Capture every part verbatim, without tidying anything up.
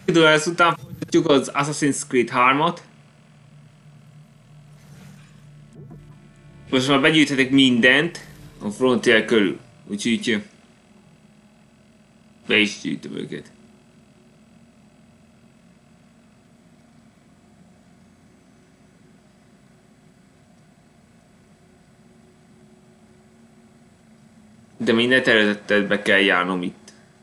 Időhez után folytatjuk az Assassin's Creed hármat. Most már begyűjthetek mindent a Frontier körül. Úgyhogy be is gyűjtöm őket. De minden területet be kell járnom itt.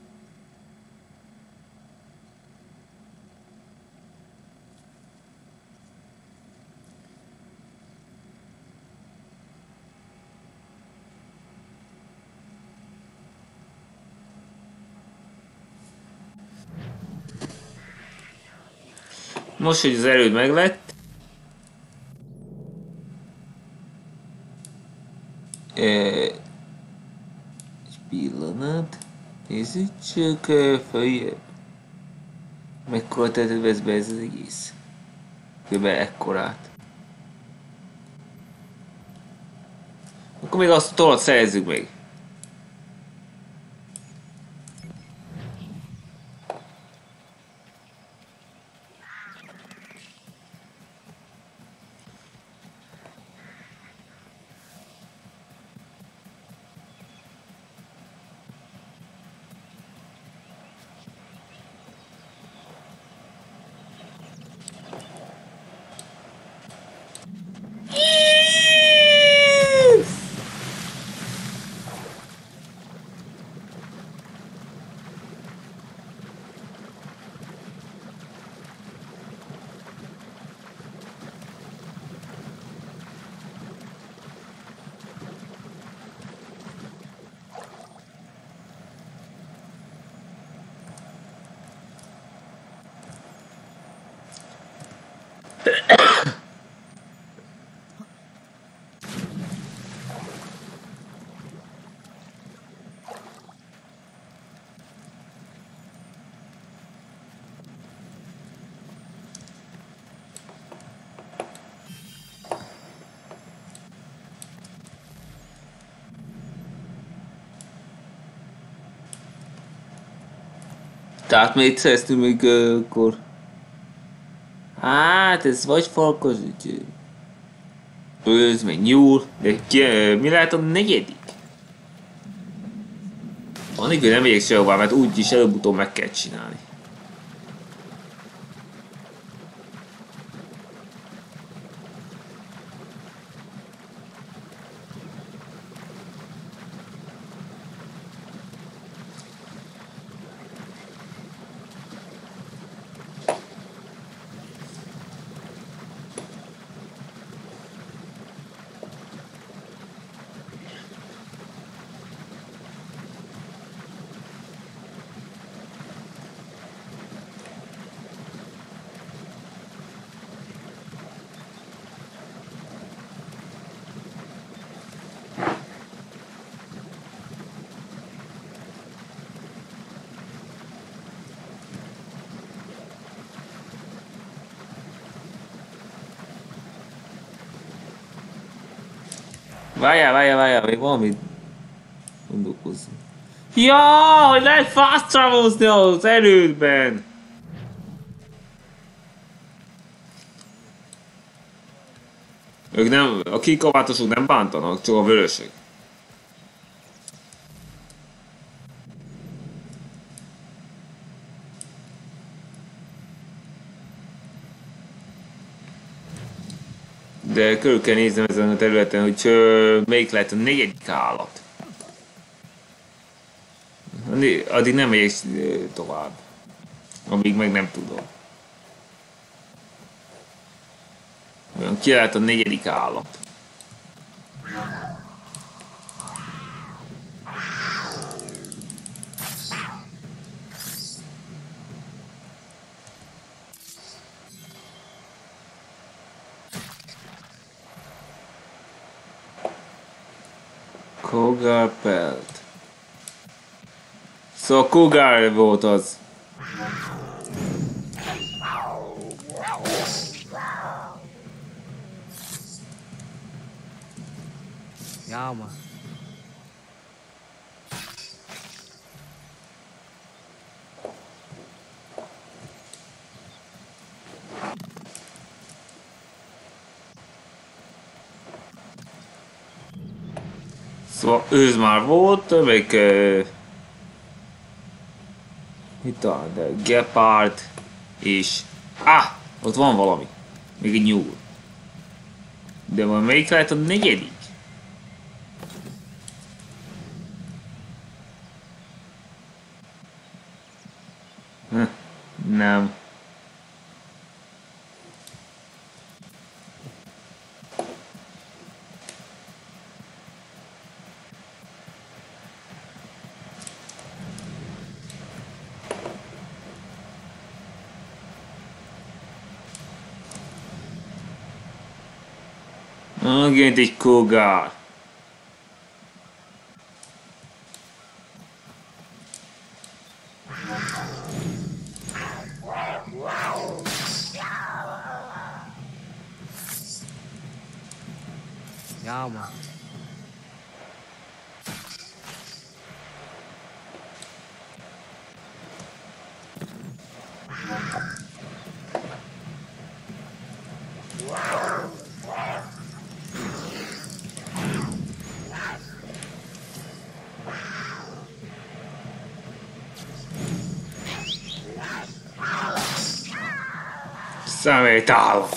Most, hogy az erőd meglett, egy pillanat, nézzük csak följebb. Mekkora tetet vesz be ez az egész? Kb. Ekkorát. Akkor még azt a tolat szerezzük meg. Tehát még szereztünk még uh, akkor... Hát ez vagy falkos, úgy... Őz, meg nyúl, de ki, uh, mi lehet a negyedik? Anélkül nem megyek sehová, mert úgyis előbb-utóbb meg kell csinálni. Várjál, várjál, várjál, még valamit gondolkozni. Ja, hogy lehet fast travelszni az erődben! Ők nem, a kikabátosok nem bántanak, csak a vörösök. De körül kell néznem ezen a területen, hogy uh, melyik lehet a negyedik állat. Addig nem megyek tovább. Amíg meg nem tudom. Olyan ki lehet a negyedik állat. Kogar pelt. Szóval Kogar volt az. Ja, man. Szóval ősz már volt, még... Uh, itt a de Gepard és... Ah! Ott van valami. Még egy nyúl. De van melyik lehet a negyedik? Hm, nem. Megint egy kógár. Ja, man. Szemét állat.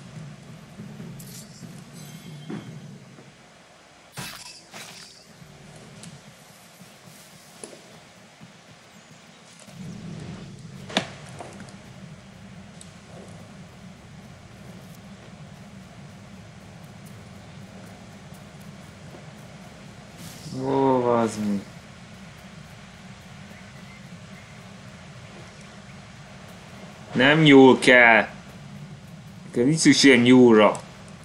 Ó, az mi? Nem nyúl kell. Nekem nincs szükségem nyúlra.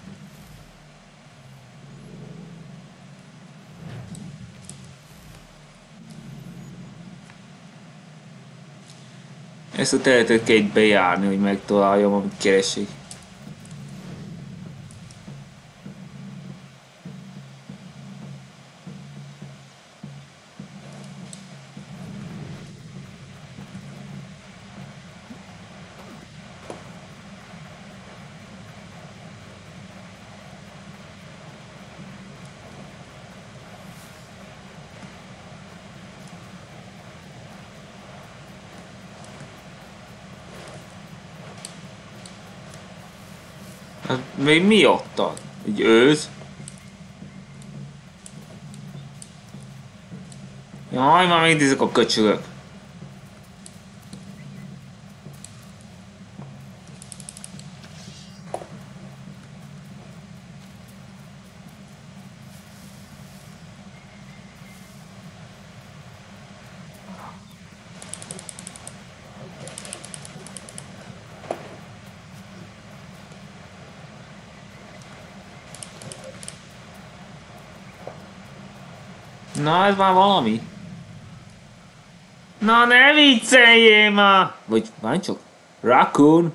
Ezt a területet kell itt bejárni, hogy megtaláljam, amit keresik. Hát még mi ott? Egy őz? Jaj, már még ezek a köcsögök. Na, ez már valami. Na, ne vicceljél már! Vagy, várj csak. Raccoon?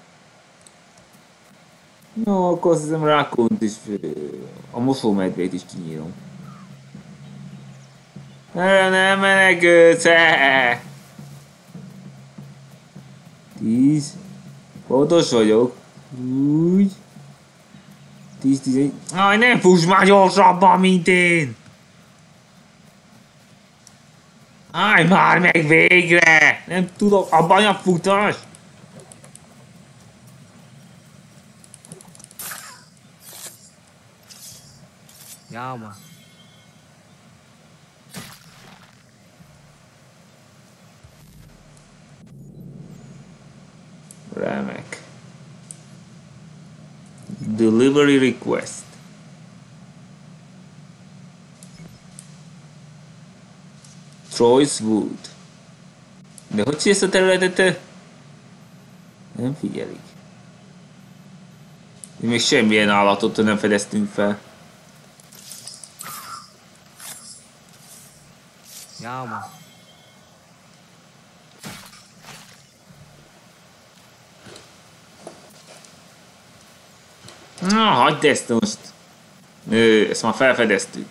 No, akkor azt hiszem Raccoont is, a mosómedvét is kinyírom. Erre nem menekülsz! Tíz. Pontos vagyok. Úgy. Tíz, tizenegy. Aj, nem fuss már gyorsabban, mint én! Állj már meg végre! Nem tudok abban a futás! Ja, man. Remek. Delivery request. Troy's Wood. De hogy ezt a területet? Nem figyelik. Még semmilyen állatot nem fedeztünk fel. Ja, man. Na, hagyd ezt most. Ö, ezt már felfedeztük.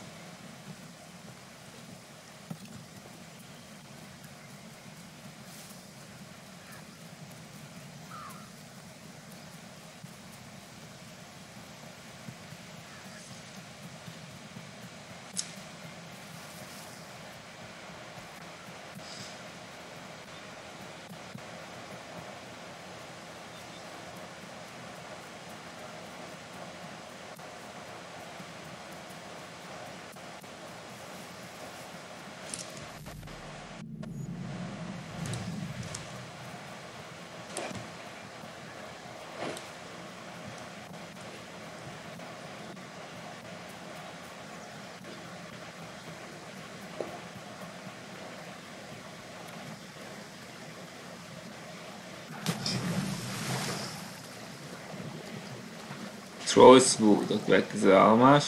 Choice-Wood a következő állomás.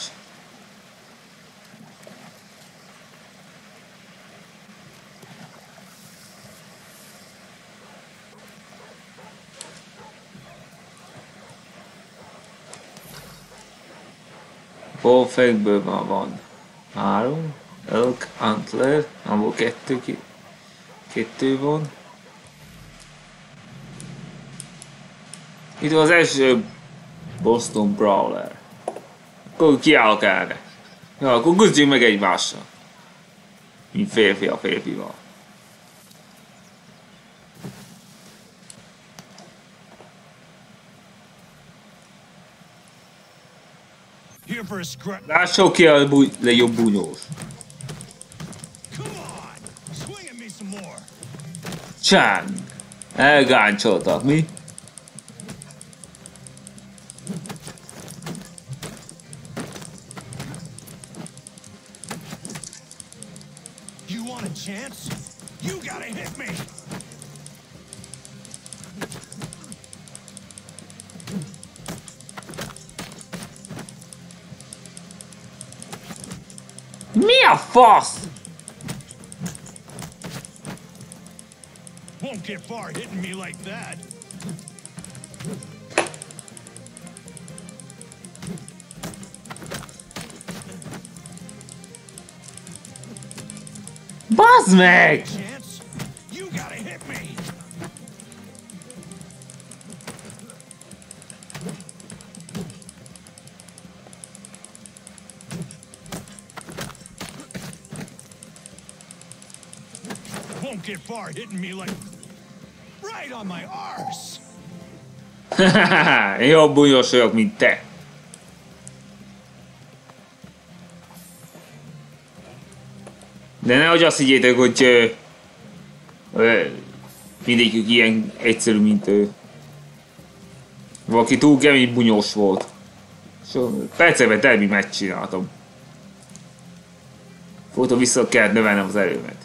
Bolfekből van, van három, Elk, Antler, abból kettő, ki, kettő van. Itt van az első Boston Brawler. Akkor kiállok erre. Ja, akkor küzdjünk meg egymással. Mint férfi a férfival. Lássuk ki a bú legjobb bunyós. Csán! Elgáncsoltak, mi? Chance? You gotta hit me! Mi a fasz? Won't get far hitting me like that. Bazd meg! Chance? You gotta hit me! Won't get far hitting me like right on my arse. Én jobb bunyós vagyok, mint te. De nehogy azt higgyétek, hogy ö, ö, mindegyikük ilyen egyszerű, mint ő. Valaki túl kemény bunyós volt. So, percekben termi megcsináltam. Fogtam vissza kellett növelnem az erőmet.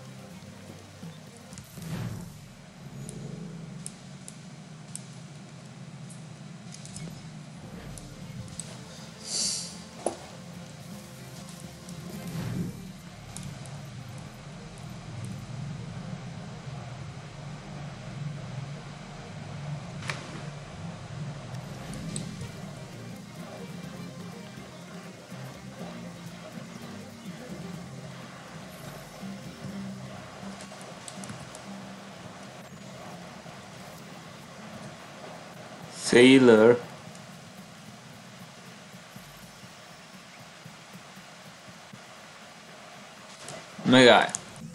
Sailor. Megállj.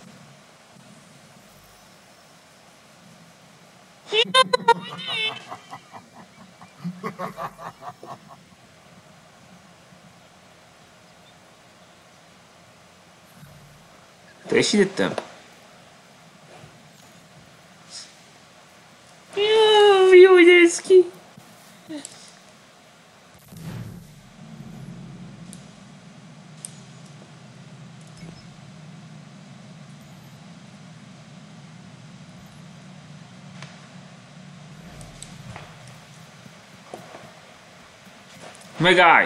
Teljesítettem? Jó, jó néz ki. Megállj!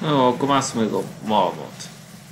Jó, akkor mász meg a malmot.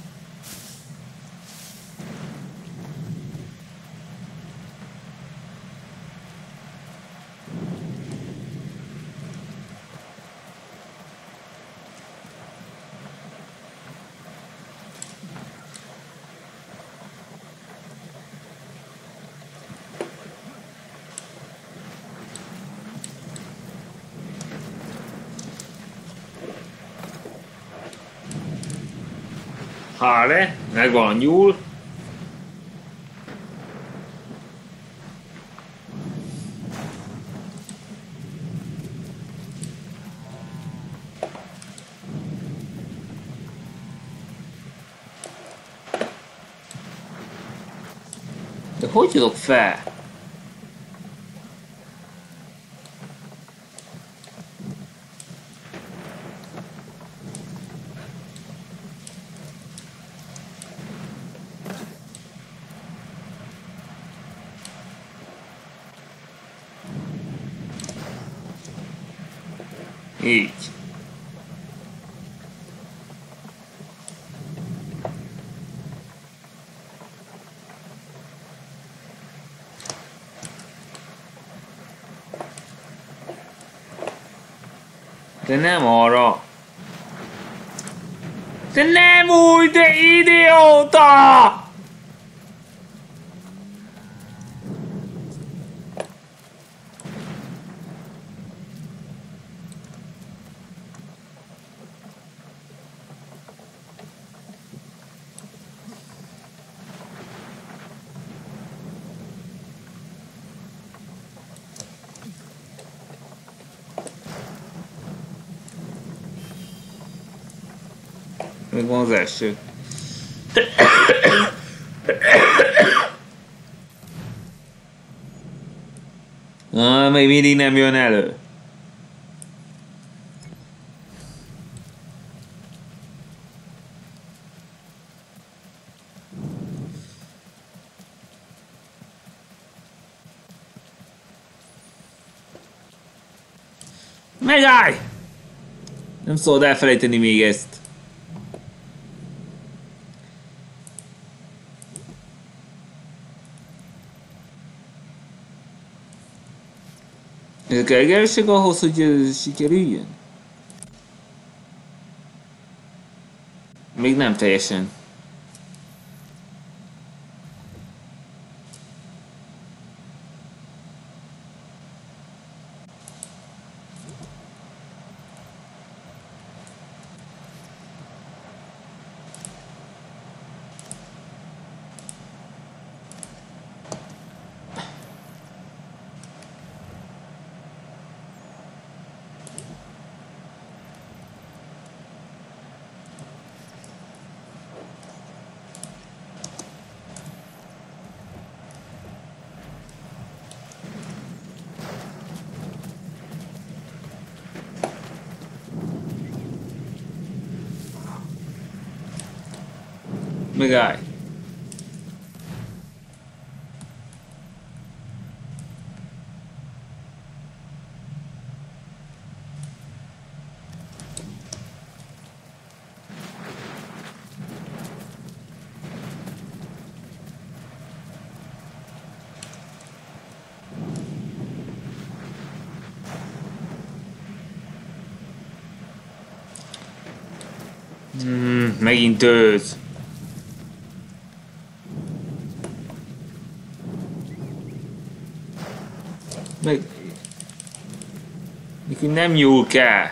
Hále, megvan a nyúl. De hogy jutok fel? Így. De nem arra. De nem úgy, de idióta! Még van az első. Ah, még mindig nem jön elő. Megállj! Nem szabad elfelejteni még ezt. Ezek elgerősek ahhoz, hogy ez sikerüljön? Még nem teljesen. Megállj! Hmm, megint ősz. Meg... Nekünk nem nyúl kell.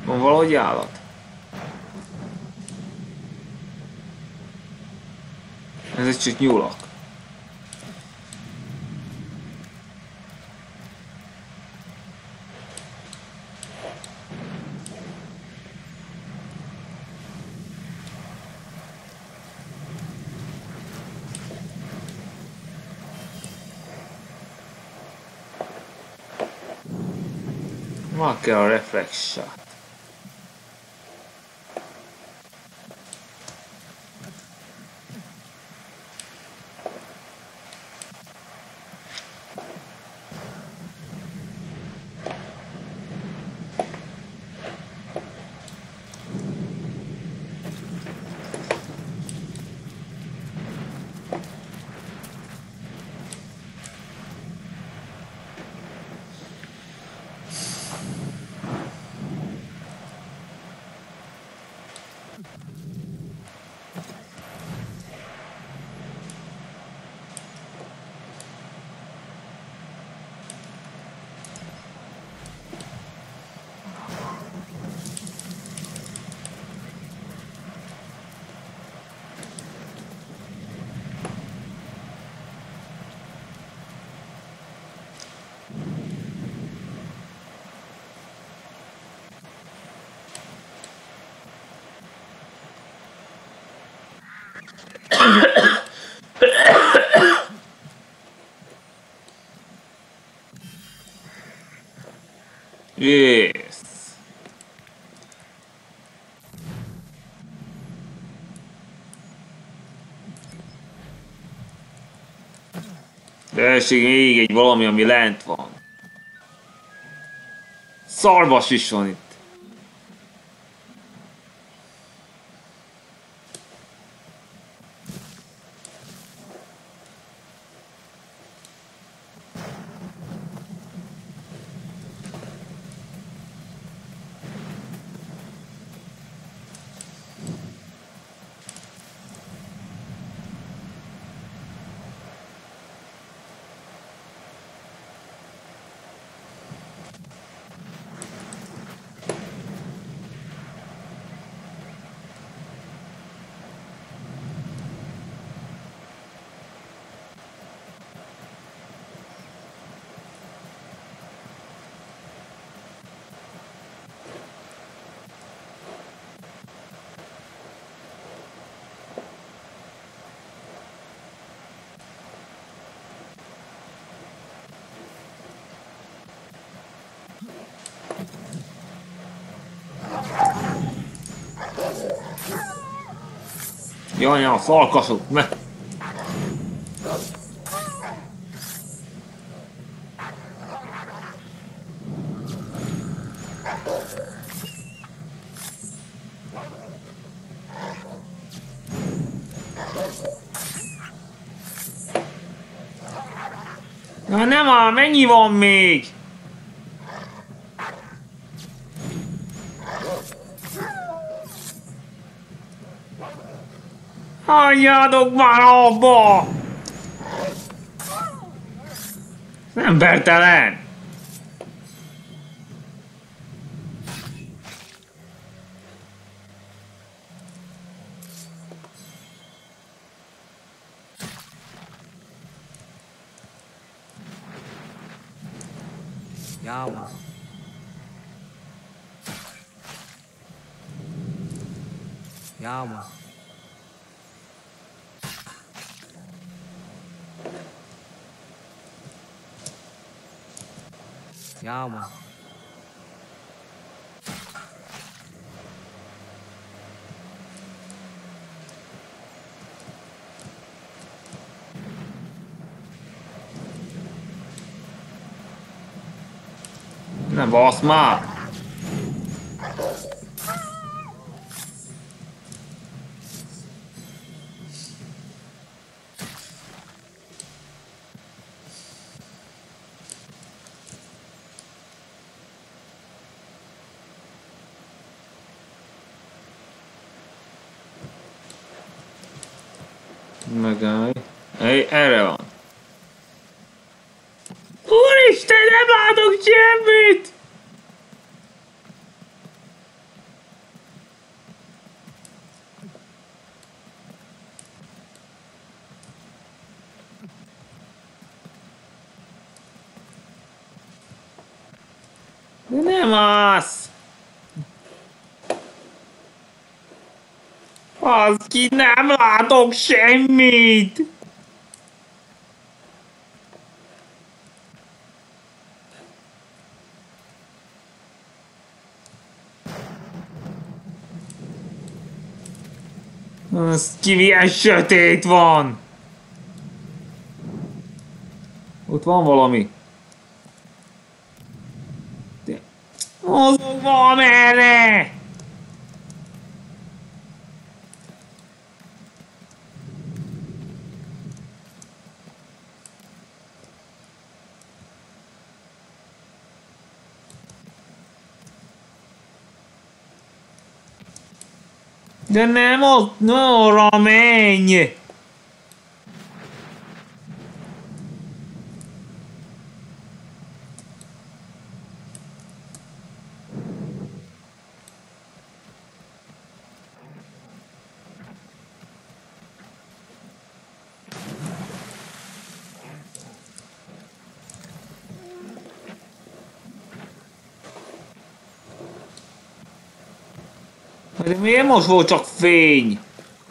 Van valahogy állat? Ezek csak nyúlak. Ma kell a reflex shot. Yes. Tessék még egy valami, ami lent van. Szarvas is van itt. Jaj, a falkaszok, ne! Na nem áll, mennyi van még? Hagyjátok már abba! Embertelen! Ja, man. Ja, man. Ja, man. Ne basz már! Megállj. Ej, erre van. Úristen, nem látok semmit! De nem az! Az ki, nem látok semmit! Az ki, milyen sötét van! Ott van valami. De... mozog valamerre! De nem ott, arra menj! De miért most volt csak fény?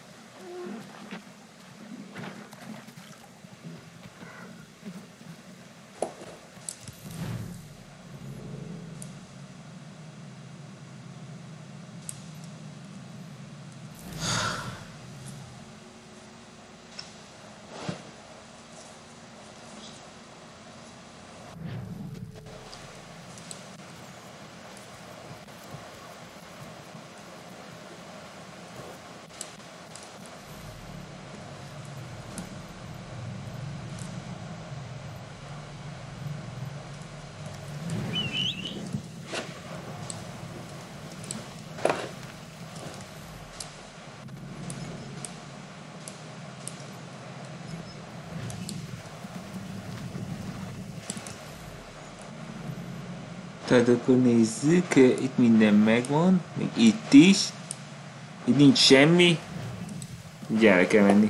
Tehát akkor nézzük, itt minden megvan, még itt is. Itt nincs semmi. Ugye el kell menni.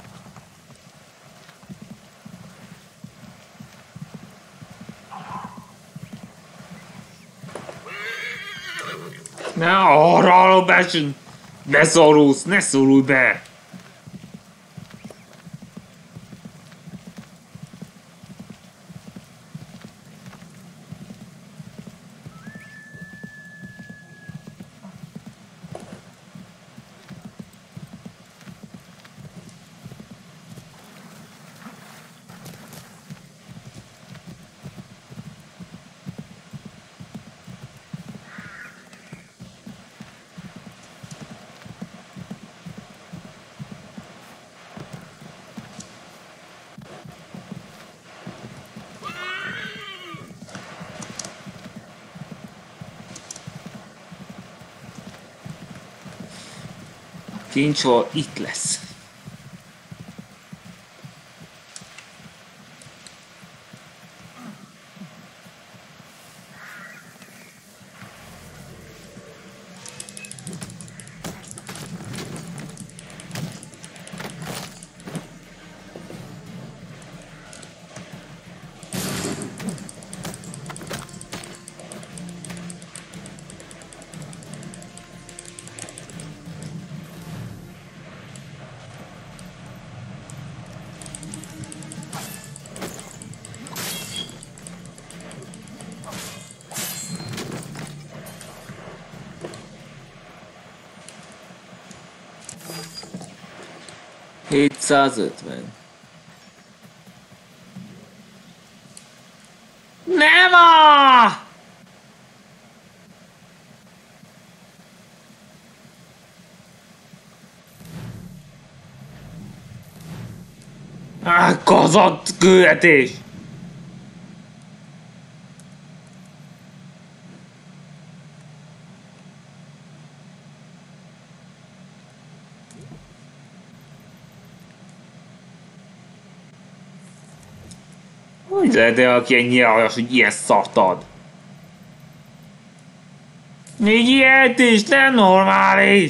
Ne arra besön! Beszorulsz, ne szorulj be! Kincsol itt lesz. hétszázötven. Nem a! Ah, kazott küldetés! Hogy lehet el, aki ennyire aljas, hogy ilyen szart ad? Még ilyet is, nem normális!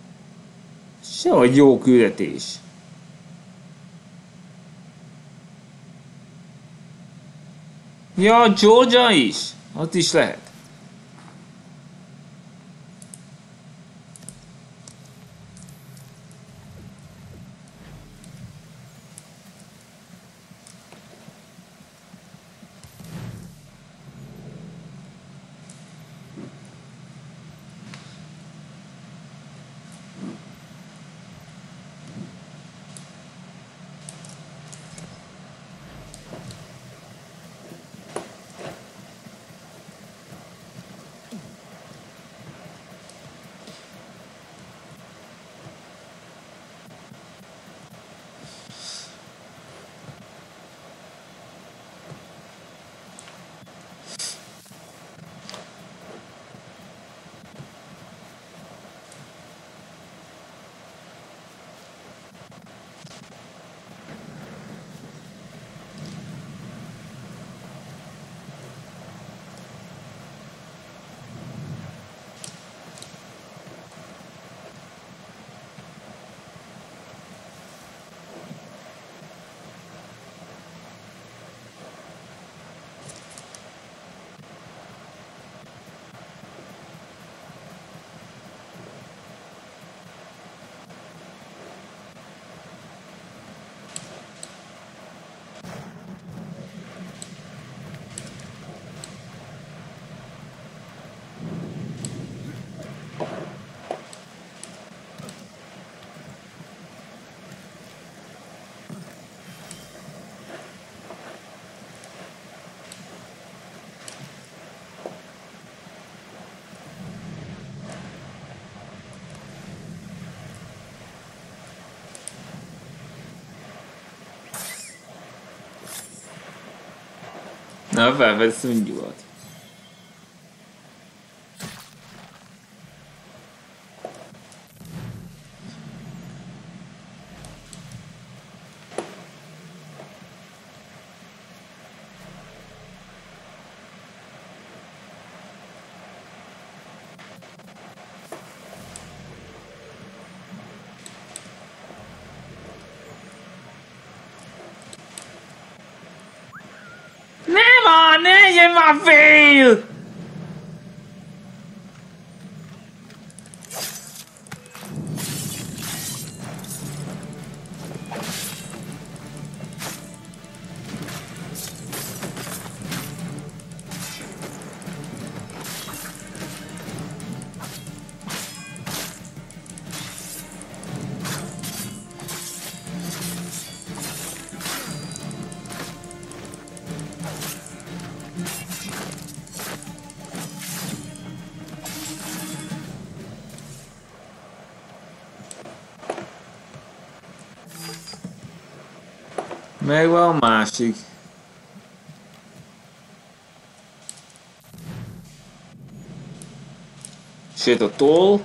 Sehogy jó küldetés. Ja, Georgia is. Ott is lehet. Na, felveszünk nyugat. Ne legyen már fél! Megvan a másik. Sőt a toll.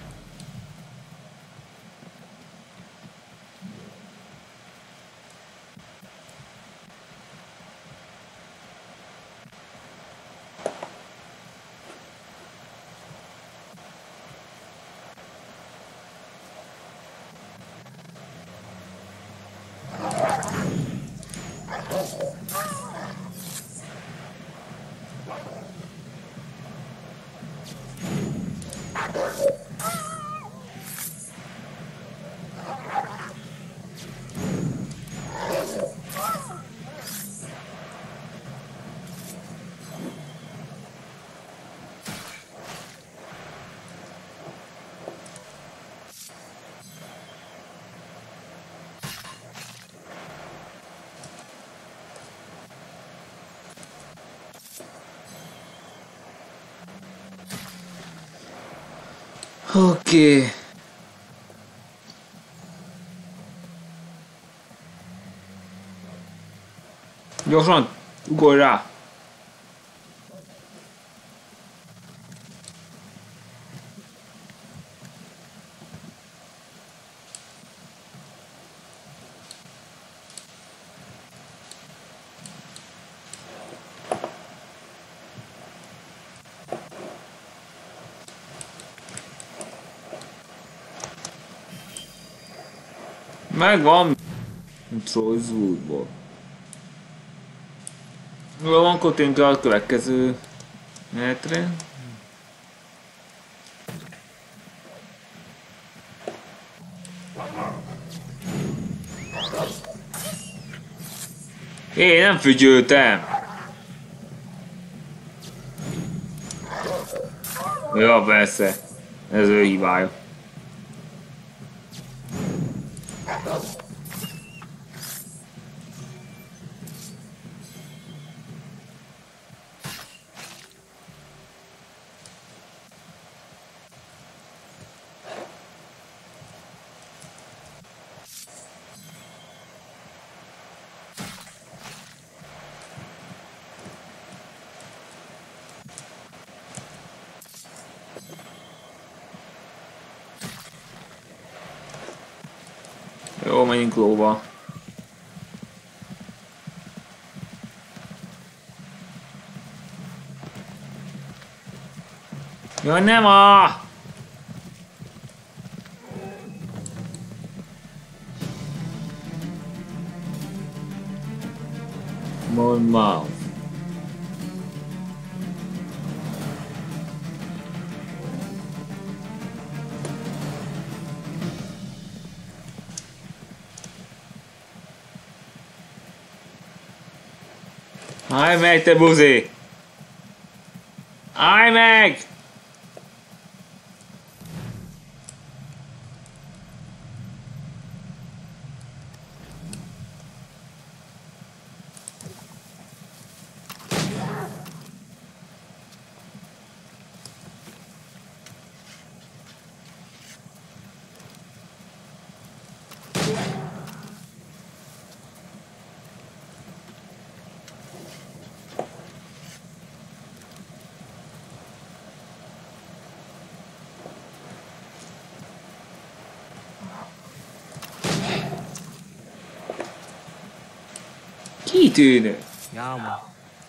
Oké. Okay. Gyorsan, ugorj rá! Megvan Troy's Woodból. Jó, van, kottünk a következő menetre. Én nem fügyültem! Ja, persze. Ez ő hibája. Jó, menjünk lóba. Jaj, nem a! Monmouth. Állj meg, te buzi! Állj meg! Kitűnő! Yeah, man.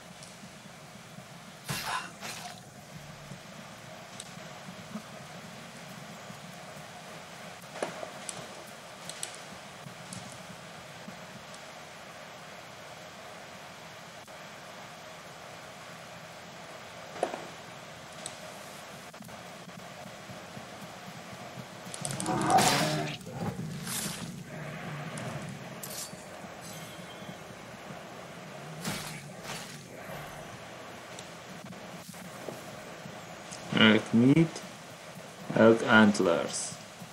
Elk meat, elk antlers.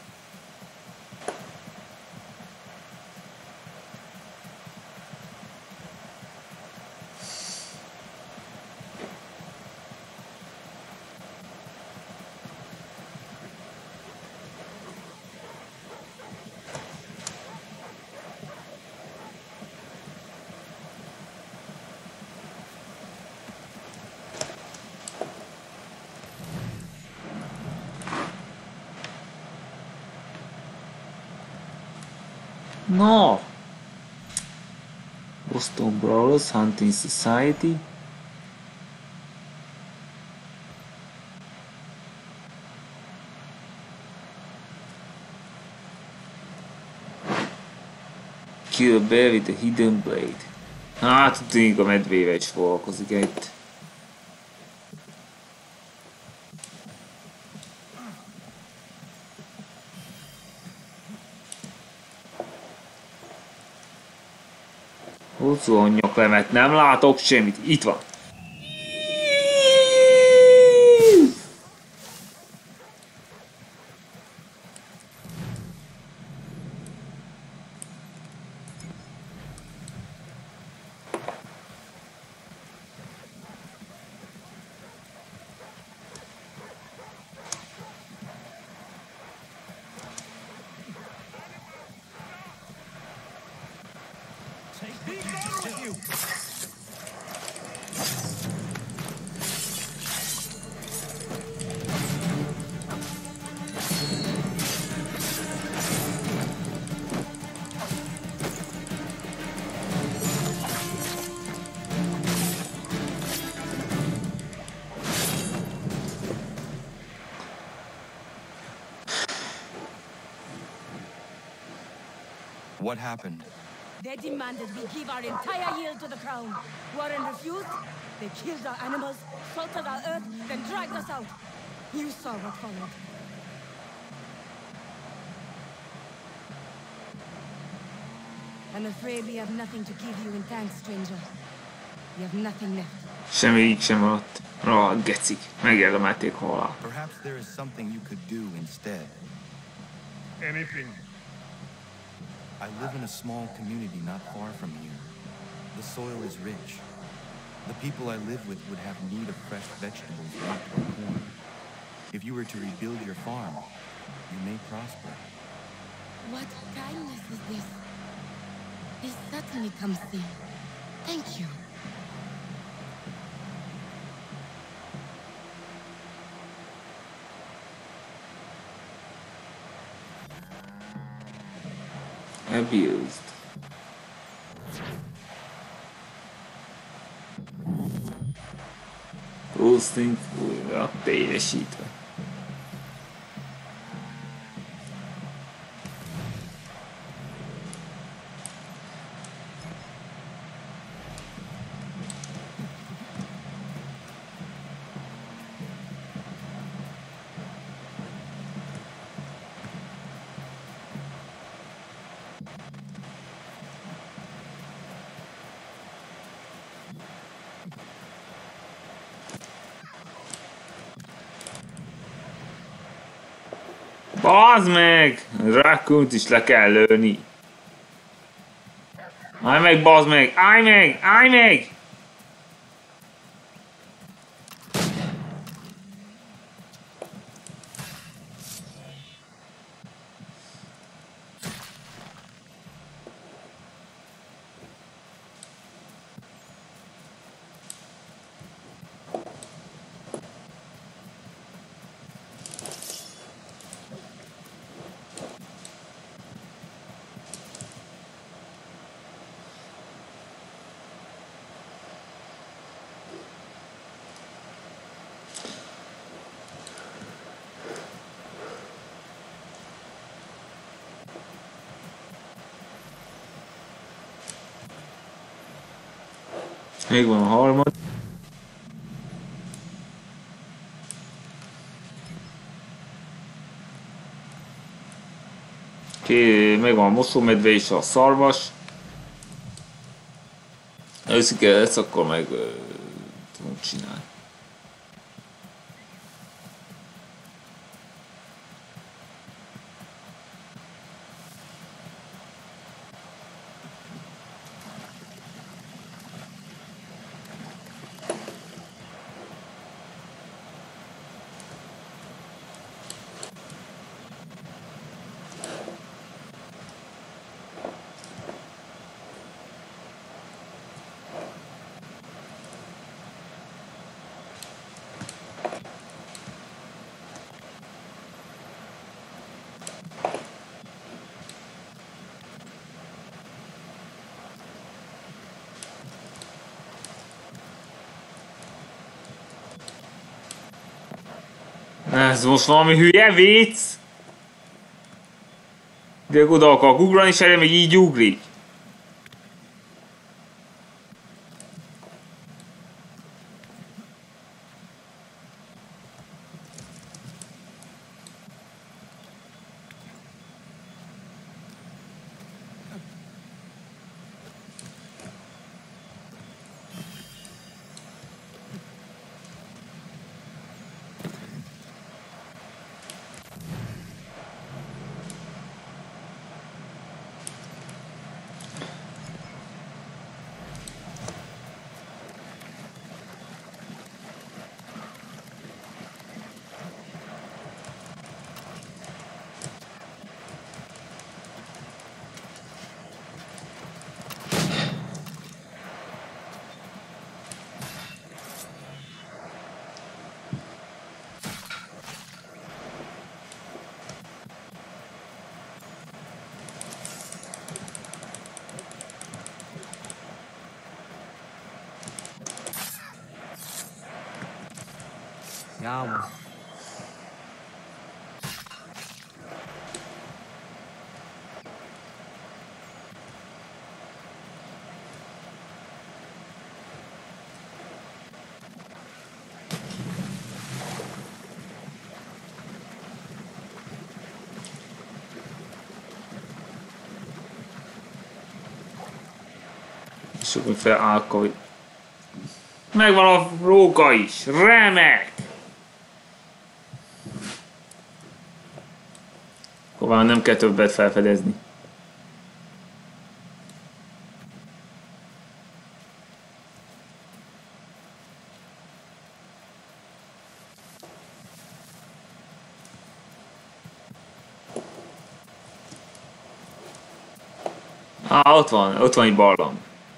No! Boston Brawlers Hunting Society. Kill a bear with a hidden blade. Hát, tűnik a medvével is foglalkozik itt. Hosszú a nyaklemet, nem látok semmit. Itt van. What happened? They demanded we give our entire yield to the crown. Warren refused. They killed our animals, salted our earth, then dragged us out. You saw what followed. I'm afraid we have nothing to give you in thanks, stranger. We have nothing left. Semmi így sem maradt. Rohadt gecik. Megérdemelték volna. Perhaps there is something you could do instead. Anything. I live in a small community not far from here. The soil is rich. The people I live with would have need of fresh vegetables, wheat, or corn. If you were to rebuild your farm, you may prosper. What kindness is this? This certainly comes soon. Thank you. Abused. Boosting újra teljesítve. Bazd meg! Raccoont is le kell lőni. Állj meg, bazd meg! Állj meg! Állj meg! Még van a harmad. Oké, meg van a mosómedve és a szarvas. Őszike, ezt akkor meg uh, tudunk csinálni. Ez most valami hülye vicc? De oda akar ugrani, és erre még így ugrik. Ja, man. Lássuk, hogy fel Alkovi. Megvan a róka is! Remek! Hová nem kell többet felfedezni. Á, ott van, ott van egy barlang.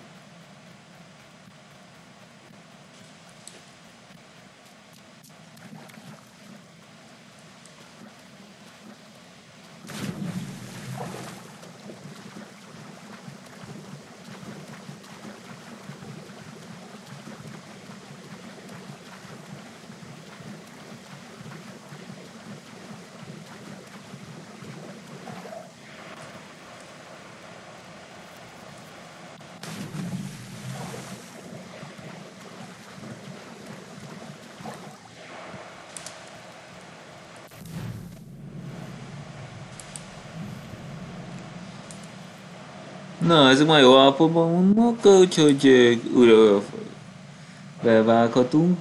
Na, ezek már jó állapotban vannak, úgyhogy újra bevághatunk.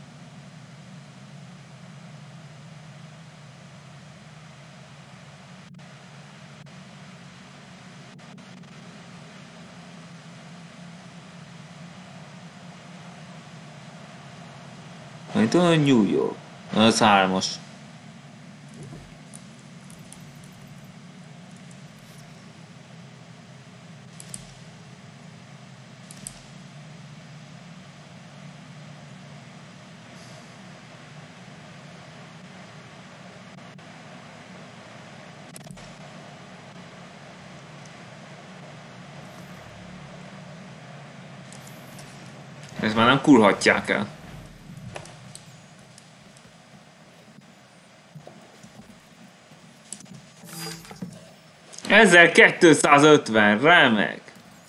Itt olyan New York. Az hármas. Ezt már nem kurhatják el. ezerkétszázötven, remek!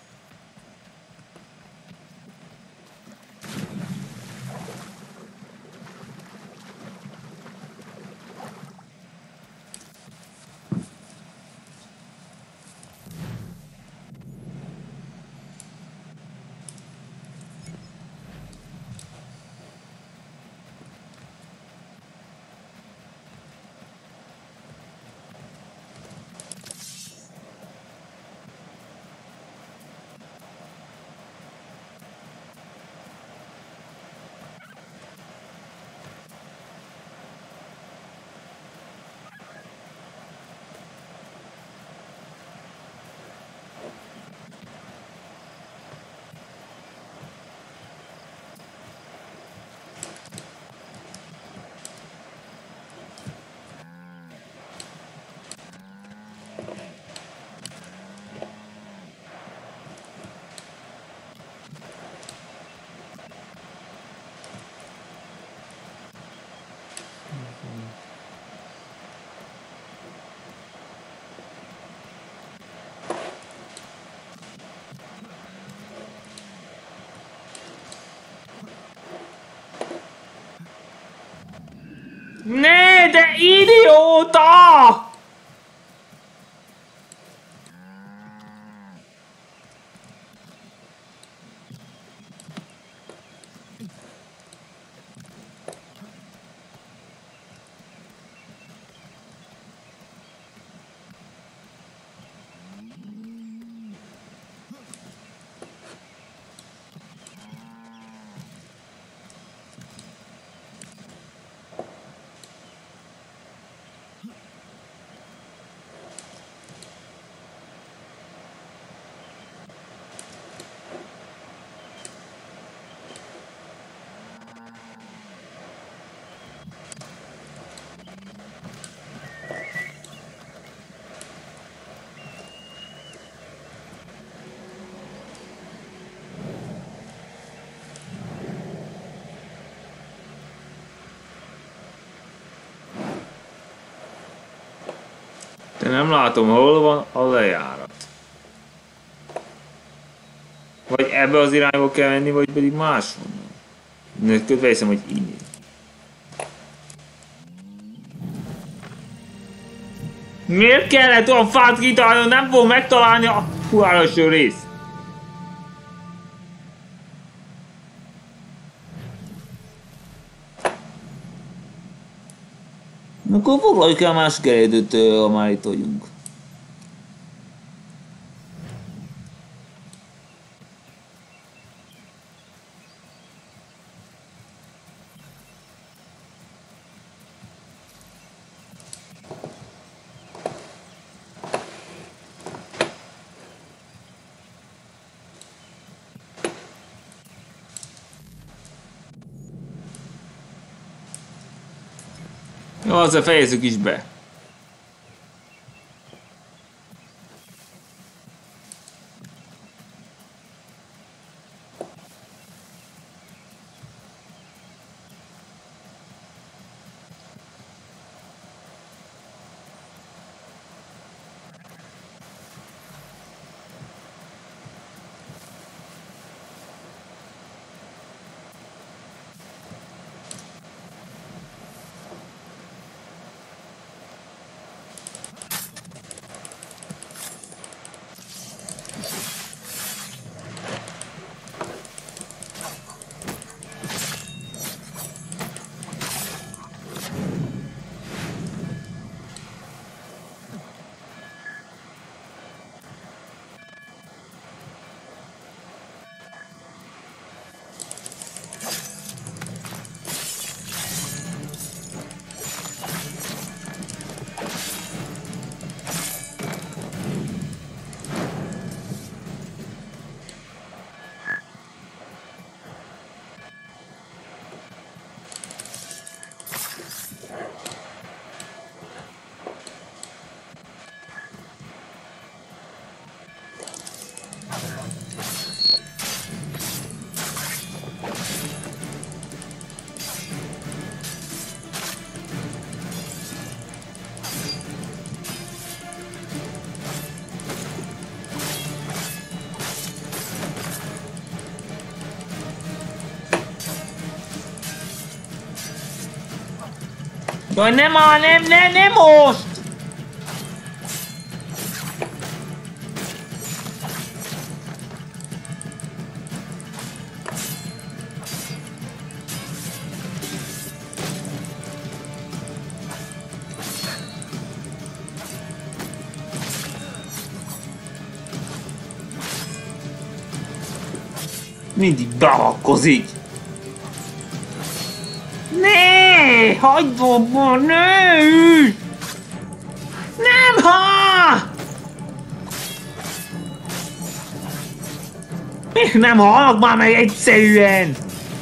Ne, de idióta! De nem látom, hol van a lejárat. Vagy ebbe az irányba kell menni, vagy pedig máshonnan. Közben hiszem, hogy így. Miért kellett olyan fát kitalálni, nem fogom megtalálni a fuároső részt? Akkor foglaljuk el a másik elődöt, ha már itt vagyunk. Jó, azzal fejezzük is be. Jaj, nem áll, nem, nem, nem most! Mindig beakkozik! Ne! Hagyd abba, ne! Nem ha! Miért nem halnak már meg egyszerűen?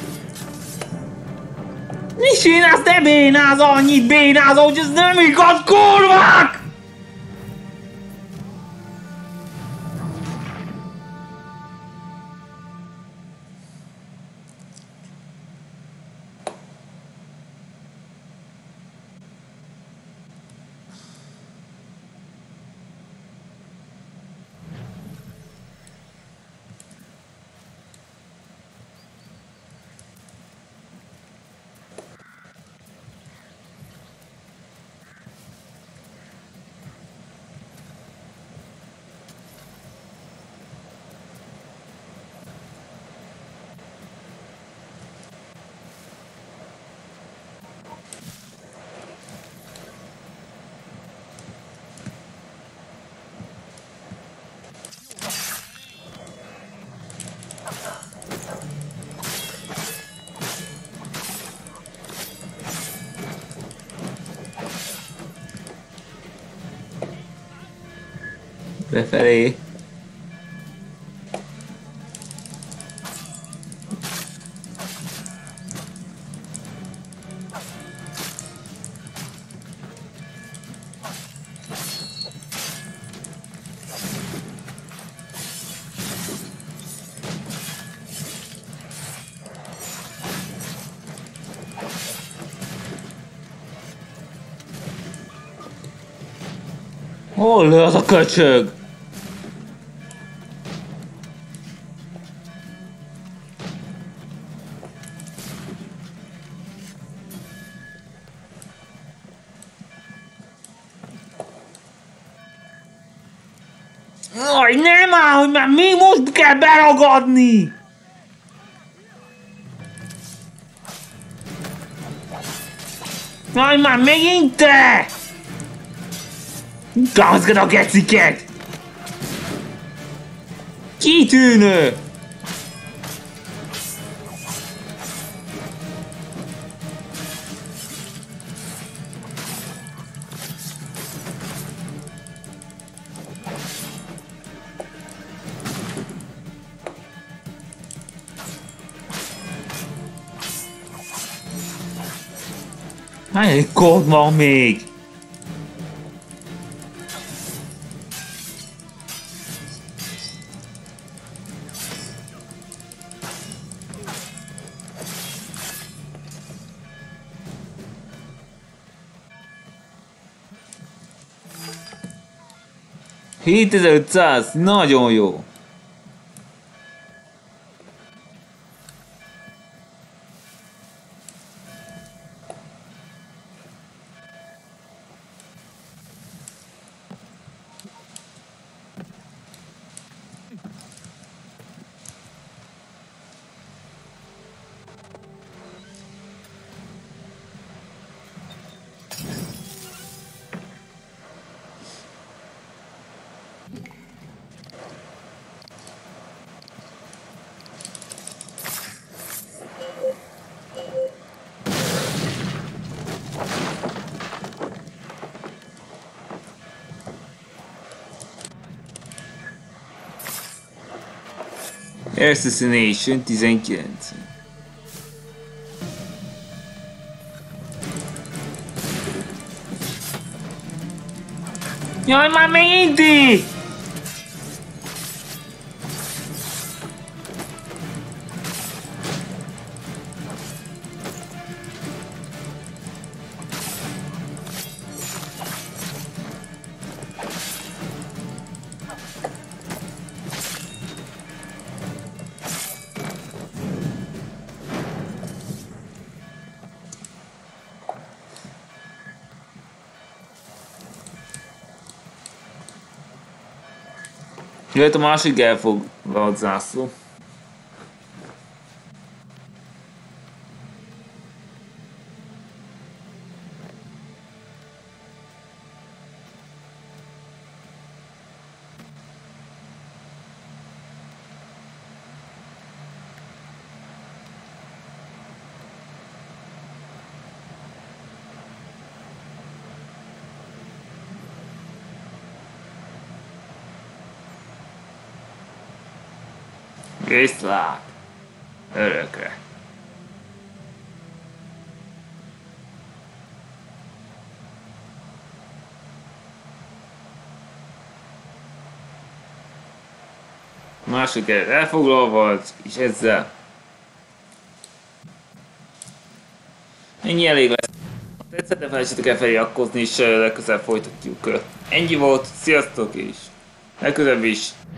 Mi csinálsz, te bénáz annyit bénázol, hogy ez nem igaz, kurvák! Befelé. Hol az a köcsög? Aj, nem áll, hogy már még most kell beragadni! Jaj, már megint te! Gazgad a geciket! Kitűnő! Hány kód van még? hétezer-ötszáz, nagyon jó. Assassination tizenkilenc. Jaj, már megint így! Jöhet a másik elfoglalt zászló. Viszlát! Örökre! Másik elfoglalva volt, és ezzel ennyi elég lesz. Ha tetszett, ne felejtsétek el feliratkozni, és legközelebb folytatjuk. Ennyi volt, sziasztok, és legközelebb is